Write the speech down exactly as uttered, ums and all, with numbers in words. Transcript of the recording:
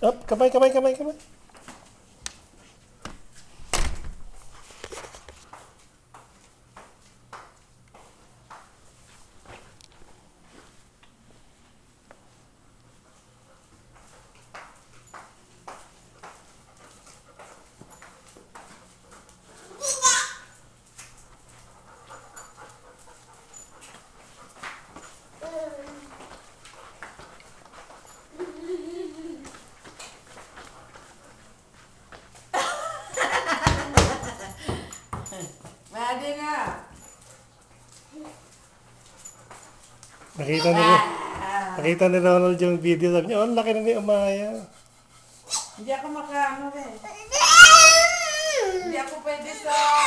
Up, kamay, kamay, kamay, kamay. Pwede na. Nakita ni, nakita ni Ronald yung video. Sabi niya, oh, laki na ni Amaya. Hindi ako makaano rin. Hindi ako pwede sa